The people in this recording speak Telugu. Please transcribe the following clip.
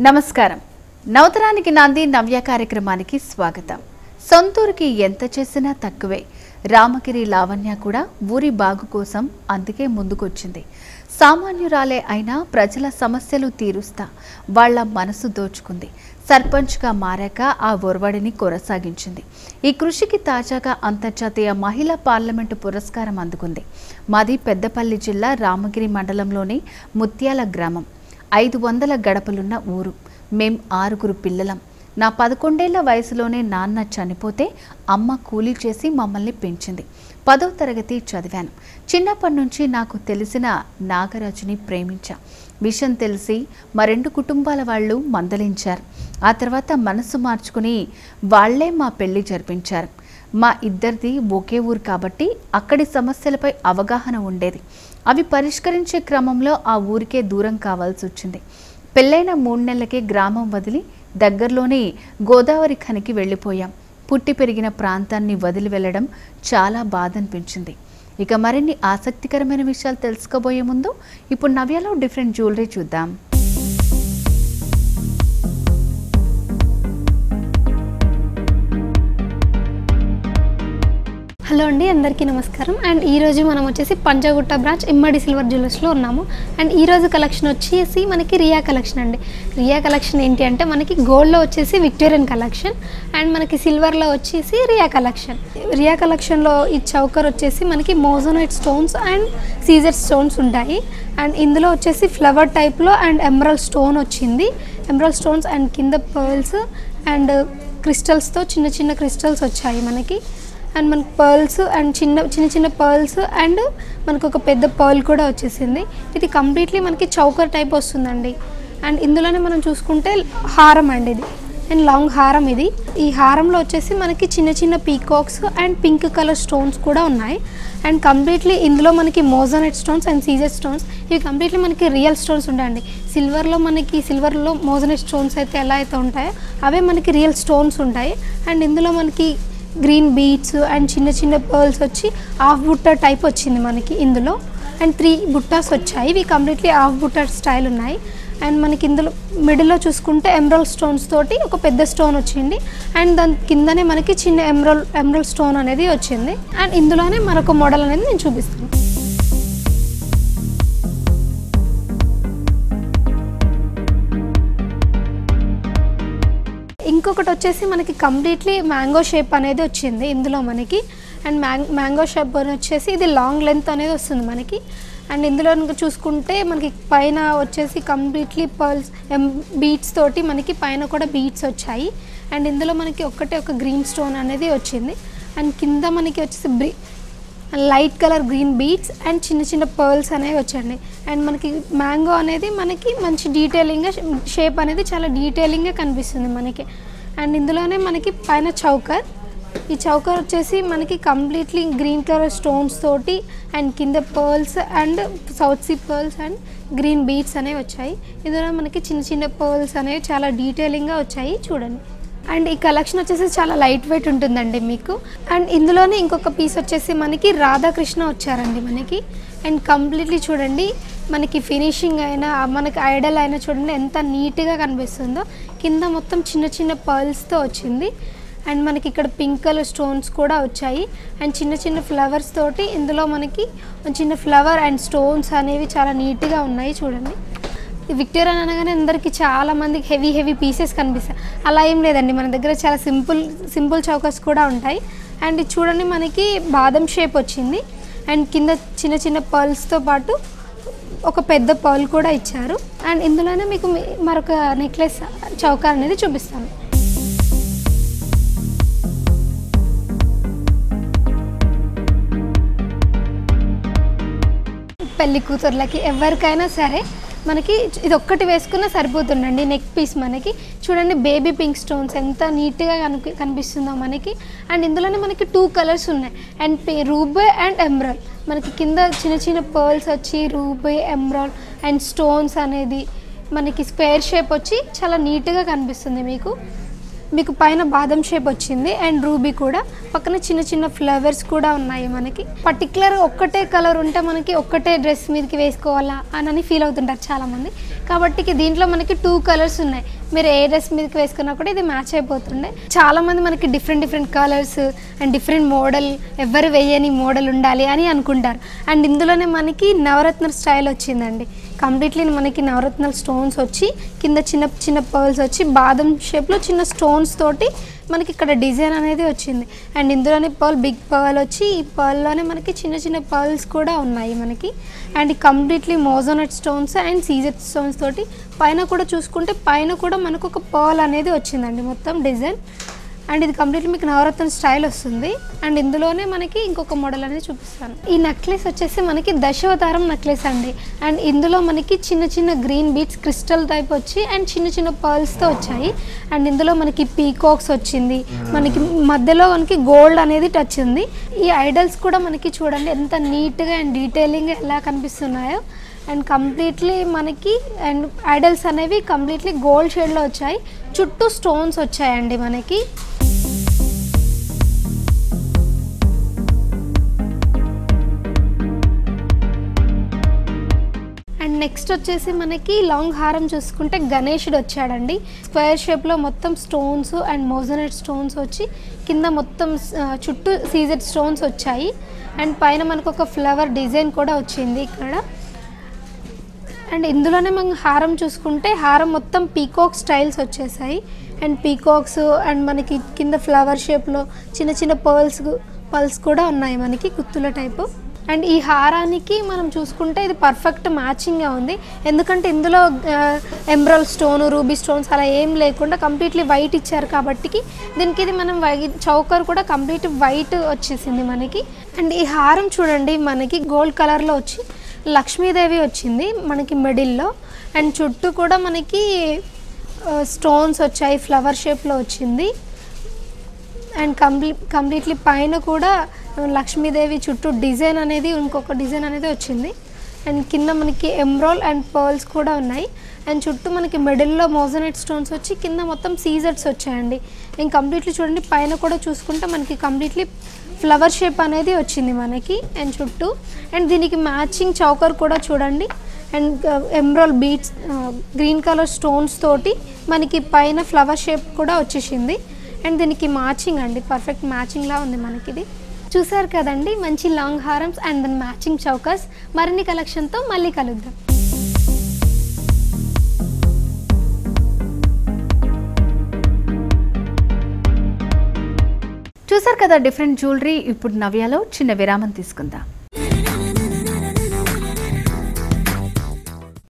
నమస్కారం. నవతరానికి నాంది నవ్య కార్యక్రమానికి స్వాగతం. సొంతూరికి ఎంత చేసినా తక్కువే. రామగిరి లావణ్య కూడా ఊరి బాగు కోసం అందుకే ముందుకొచ్చింది. సామాన్యురాలే అయినా ప్రజల సమస్యలు తీరుస్తా వాళ్ల మనసు దోచుకుంది. సర్పంచ్గా మారాక ఆ ఒరవడిని కొనసాగించింది. ఈ కృషికి తాజాగా అంతర్జాతీయ మహిళా పార్లమెంటు పురస్కారం అందుకుంది. మాది పెద్దపల్లి జిల్లా రామగిరి మండలంలోని ముత్యాల గ్రామం. 500 గడపలున్న ఊరు. మేం 6 పిల్లలం. నా 11 ఏళ్ల వయసులోనే నాన్న చనిపోతే అమ్మ కూలీ చేసి మమ్మల్ని పెంచింది. 10వ తరగతి చదివాను. చిన్నప్పటి నుంచి నాకు తెలిసిన నాగరాజుని ప్రేమించా. విషయం తెలిసి మా 2 కుటుంబాల వాళ్ళు మందలించారు. ఆ తర్వాత మనసు మార్చుకుని వాళ్లే మా పెళ్లి జరిపించారు. మా ఇద్దరిది ఒకే ఊరు కాబట్టి అక్కడి సమస్యలపై అవగాహన ఉండేది. అవి పరిష్కరించే క్రమంలో ఆ ఊరికే దూరం కావాల్సి వచ్చింది. పెళ్ళైన 3 నెలలకే గ్రామం వదిలి దగ్గరలోని గోదావరి ఖనికి వెళ్ళిపోయాం. పుట్టి పెరిగిన ప్రాంతాన్ని వదిలి వెళ్ళడం చాలా బాధ అనిపించింది. ఇక మరిన్ని ఆసక్తికరమైన విషయాలు తెలుసుకోబోయే ముందు ఇప్పుడు నవ్యలో డిఫరెంట్ జ్యువెలరీ చూద్దాం. హలో అండి, అందరికీ నమస్కారం. అండ్ ఈరోజు మనం వచ్చేసి పంజాగుట్ట బ్రాంచ్ ఇమ్మడి సిల్వర్ జ్యువెలర్స్లో ఉన్నాము. అండ్ ఈరోజు కలెక్షన్ వచ్చేసి మనకి రియా కలెక్షన్ అండి. రియా కలెక్షన్ ఏంటి అంటే మనకి గోల్డ్లో వచ్చేసి విక్టోరియన్ కలెక్షన్ అండ్ మనకి సిల్వర్లో వచ్చేసి రియా కలెక్షన్. రియా కలెక్షన్లో ఈ చౌకర్ వచ్చేసి మనకి moissanite stones and CZ stones ఉంటాయి. అండ్ ఇందులో వచ్చేసి ఫ్లవర్ టైప్లో అండ్ ఎమరల్డ్ స్టోన్ వచ్చింది. ఎమరల్డ్ స్టోన్స్ అండ్ కింద పర్ల్స్ అండ్ క్రిస్టల్స్తో చిన్న చిన్న క్రిస్టల్స్ వచ్చాయి మనకి. అండ్ మనకు పర్ల్స్ అండ్ చిన్న చిన్న పర్ల్స్ అండ్ మనకు ఒక పెద్ద పర్ల్ కూడా వచ్చేసింది. ఇది కంప్లీట్లీ మనకి చౌకర్ టైప్ వస్తుందండి. అండ్ ఇందులోనే మనం చూసుకుంటే హారం అండి ఇది. అండ్ లాంగ్ హారం ఇది. ఈ హారంలో వచ్చేసి మనకి చిన్న చిన్న peacocks and pink colour stones కూడా ఉన్నాయి. అండ్ కంప్లీట్లీ ఇందులో మనకి moissanite stones and CZ stones ఇవి కంప్లీట్లీ మనకి రియల్ స్టోన్స్ ఉంటాయండి. సిల్వర్లో మోజోనైట్ స్టోన్స్ అయితే ఎలా అయితే ఉంటాయో అవే మనకి రియల్ స్టోన్స్ ఉంటాయి. అండ్ ఇందులో మనకి గ్రీన్ బీడ్స్ అండ్ చిన్న చిన్న పర్ల్స్ వచ్చి హాఫ్ బుట్ట టైప్ వచ్చింది మనకి ఇందులో. అండ్ 3 బుట్టాస్ వచ్చాయి. ఇవి కంప్లీట్లీ హాఫ్ బుట్ట స్టైల్ ఉన్నాయి. అండ్ మనకి ఇందులో మిడిల్లో చూసుకుంటే ఎమరల్డ్ స్టోన్స్ తోటి ఒక పెద్ద స్టోన్ వచ్చింది. అండ్ దాని కిందనే మనకి చిన్న ఎమరల్డ్ స్టోన్ అనేది వచ్చింది. అండ్ ఇందులోనే మరొక మోడల్ అనేది నేను చూపిస్తాను. ఇంకొకటి వచ్చేసి మనకి కంప్లీట్లీ మ్యాంగో షేప్ అనేది వచ్చింది ఇందులో మనకి. అండ్ మ్యాంగో షేప్ అని వచ్చేసి ఇది లాంగ్ లెంత్ అనేది వస్తుంది మనకి. అండ్ ఇందులో చూసుకుంటే మనకి పైన వచ్చేసి కంప్లీట్లీ పర్ల్స్ బీడ్స్ తోటి మనకి పైన కూడా బీడ్స్ వచ్చాయి. అండ్ ఇందులో మనకి ఒక గ్రీన్ స్టోన్ అనేది వచ్చింది. అండ్ కింద మనకి వచ్చేసి light colour green beads and చిన్న చిన్న పర్ల్స్ అనేవి వచ్చాయండి. అండ్ మనకి మ్యాంగో అనేది మనకి మంచి డీటెయిలింగ్గా షేప్ అనేది చాలా డీటెయిలింగ్గా కనిపిస్తుంది మనకి. అండ్ ఇందులోనే మనకి పైన చౌకర్. ఈ చౌకర్ వచ్చేసి మనకి కంప్లీట్లీ గ్రీన్ కలర్ స్టోన్స్ తోటి అండ్ కింద pearls and south sea pearls and green beads అనేవి వచ్చాయి. ఇందులో మనకి చిన్న చిన్న పర్ల్స్ అనేవి చాలా డీటెయిలింగ్గా వచ్చాయి చూడండి. అండ్ ఈ కలెక్షన్ వచ్చేసి చాలా లైట్ వెయిట్ ఉంటుందండి మీకు. అండ్ ఇందులోనే ఇంకొక పీస్ వచ్చేసి మనకి రాధాకృష్ణ వచ్చారండి మనకి. అండ్ కంప్లీట్లీ చూడండి మనకి ఫినిషింగ్ అయినా మనకి ఐడల్ అయినా చూడండి ఎంత నీట్గా కనిపిస్తుందో. కింద మొత్తం చిన్న చిన్న పర్ల్స్తో వచ్చింది. అండ్ మనకి ఇక్కడ పింక్ కలర్ స్టోన్స్ కూడా వచ్చాయి. అండ్ చిన్న చిన్న ఫ్లవర్స్ తోటి ఇందులో మనకి చిన్న ఫ్లవర్ అండ్ స్టోన్స్ అనేవి చాలా నీట్గా ఉన్నాయి చూడండి. విక్టోరియన్ అనగానే అందరికీ చాలా మందికి హెవీ పీసెస్ కనిపిస్తాయి. అలా ఏం లేదండి, మన దగ్గర చాలా సింపుల్ చౌకర్స్ కూడా ఉంటాయి. అండ్ చూడండి మనకి బాదం షేప్ వచ్చింది. అండ్ కింద చిన్న చిన్న పర్ల్స్తో పాటు ఒక పెద్ద పర్ల్ కూడా ఇచ్చారు. అండ్ ఇందులోనే మీకు మరొక నెక్లెస్ చౌకర్ అనేది చూపిస్తాను. పెళ్లి కూతుర్లకి ఎవరికైనా సరే మనకి ఇది ఒక్కటి వేసుకున్నా సరిపోతుందండి. నెక్ పీస్ మనకి చూడండి బేబీ పింక్ స్టోన్స్ ఎంత నీట్గా కనిపిస్తుందో మనకి. అండ్ ఇందులోనే మనకి 2 కలర్స్ ఉన్నాయి. అండ్ రూబీ అండ్ ఎమరల్డ్ మనకి కింద చిన్న చిన్న పర్ల్స్ వచ్చి రూబీ ఎమరల్డ్ అండ్ స్టోన్స్ అనేది మనకి స్క్వేర్ షేప్ వచ్చి చాలా నీట్గా కనిపిస్తుంది మీకు. మీకు పైన బాదం షేప్ వచ్చింది అండ్ రూబీ కూడా, పక్కన చిన్న చిన్న ఫ్లవర్స్ కూడా ఉన్నాయి మనకి. పర్టికులర్ ఒక్కటే కలర్ ఉంటే మనకి ఒక్కటే డ్రెస్ మీదకి వేసుకోవాలా అని ఫీల్ అవుతుంటారు చాలామంది. కాబట్టి దీంట్లో మనకి 2 కలర్స్ ఉన్నాయి. మీరు ఏ డ్రెస్ మీదకి వేసుకున్నా కూడా ఇది మ్యాచ్ అయిపోతుండే. చాలామంది మనకి different colours and different model, ఎవరు వేయని మోడల్ ఉండాలి అని అనుకుంటారు. అండ్ ఇందులోనే మనకి నవరత్న స్టైల్ వచ్చిందండి. కంప్లీట్లీ మనకి నవరత్న స్టోన్స్ వచ్చి కింద చిన్న చిన్న పర్ల్స్ వచ్చి బాదం షేప్లో చిన్న స్టోన్స్ తోటి మనకి ఇక్కడ డిజైన్ అనేది వచ్చింది. అండ్ ఇందులోనే బిగ్ పర్ల్ వచ్చి ఈ పర్ల్లోనే మనకి చిన్న చిన్న పర్ల్స్ కూడా ఉన్నాయి మనకి. And completely moissanite stones and CZ stones తోటి పైన కూడా చూసుకుంటే పైన కూడా మనకు ఒక పర్ల్ అనేది వచ్చిందండి మొత్తం డిజైన్. అండ్ ఇది కంప్లీట్లీ మీకు నవరత్న స్టైల్ వస్తుంది. అండ్ ఇందులోనే మనకి ఇంకొక మోడల్ అనేది చూపిస్తాను. ఈ నెక్లెస్ వచ్చేసి మనకి దశావతారం నెక్లెస్ అండి. అండ్ ఇందులో మనకి చిన్న చిన్న గ్రీన్ బీట్స్ క్రిస్టల్ టైప్ వచ్చి అండ్ చిన్న చిన్న పర్ల్స్తో వచ్చాయి. అండ్ ఇందులో మనకి పీకాక్స్ వచ్చింది, మనకి మధ్యలో మనకి గోల్డ్ అనేది టచ్ ఉంది. ఈ ఐడల్స్ కూడా మనకి చూడండి ఎంత నీట్గా అండ్ డీటెయిలింగ్గా ఎలా కనిపిస్తున్నాయో. అండ్ కంప్లీట్లీ మనకి అండ్ ఐడల్స్ అనేవి కంప్లీట్లీ గోల్డ్ షేడ్లో వచ్చాయి, చుట్టూ స్టోన్స్ వచ్చాయండి మనకి. అండ్ నెక్స్ట్ వచ్చేసి మనకి లాంగ్ హారం చూసుకుంటే గణేశుడు వచ్చాడండి. స్క్వేర్ షేప్లో మొత్తం స్టోన్స్ అండ్ మోజోనైట్ స్టోన్స్ వచ్చి కింద మొత్తం చుట్టూ సీజెడ్ స్టోన్స్ వచ్చాయి. అండ్ పైన మనకు ఒక ఫ్లవర్ డిజైన్ కూడా వచ్చింది ఇక్కడ. అండ్ ఇందులోనే మనం హారం చూసుకుంటే హారం మొత్తం పీకాక్ స్టైల్స్ వచ్చేసాయి. అండ్ పీకాక్స్ అండ్ మనకి కింద ఫ్లవర్ షేప్లో చిన్న చిన్న పర్ల్స్ కూడా ఉన్నాయి మనకి గుత్తుల టైపు. అండ్ ఈ హారానికి మనం చూసుకుంటే ఇది పర్ఫెక్ట్ మ్యాచింగ్గా ఉంది. ఎందుకంటే ఇందులో ఎమరాల్డ్ స్టోన్, రూబీ స్టోన్స్ అలా ఏం లేకుండా కంప్లీట్లీ వైట్ ఇచ్చారు కాబట్టి దీనికి ఇది మనం చౌకర్ కూడా కంప్లీట్ వైట్ వచ్చేసింది మనకి. అండ్ ఈ హారం చూడండి మనకి గోల్డ్ కలర్లో వచ్చి లక్ష్మీదేవి వచ్చింది మనకి మిడిల్లో. అండ్ చుట్టూ కూడా మనకి స్టోన్స్ వచ్చాయి, ఫ్లవర్ షేప్లో వచ్చింది. అండ్ కంప్లీట్లీ పైన కూడా లక్ష్మీదేవి చుట్టూ డిజైన్ అనేది ఇంకొక డిజైన్ అనేది వచ్చింది. అండ్ కింద మనకి ఎమరాల్డ్ అండ్ పర్ల్స్ కూడా ఉన్నాయి. అండ్ చుట్టూ మనకి మిడిల్లో మోజోనైట్ స్టోన్స్ వచ్చి కింద మొత్తం సీజెడ్స్ వచ్చాయండి. ఇంక కంప్లీట్లీ చూడండి పైన కూడా చూసుకుంటే మనకి కంప్లీట్లీ ఫ్లవర్ షేప్ అనేది వచ్చింది మనకి అండ్ చుట్టూ. అండ్ దీనికి మ్యాచింగ్ చౌకర్ కూడా చూడండి. And emerald beads green colour stones తోటి మనకి పైన ఫ్లవర్ షేప్ కూడా వచ్చేసింది. అండ్ దీనికి మ్యాచింగ్ అండి, పర్ఫెక్ట్ మ్యాచింగ్లా ఉంది మనకి ఇది. చూసారు కదండి మంచి లాంగ్ హారమ్స్ అండ్ దెన్ మ్యాచింగ్ చౌకర్స్. మరిన్ని కలెక్షన్తో మళ్ళీ కలుద్దాం. చూసారు కదా డిఫరెంట్ జ్యువెలరీ. ఇప్పుడు నవ్యాలో చిన్న విరామం తీసుకుందాం.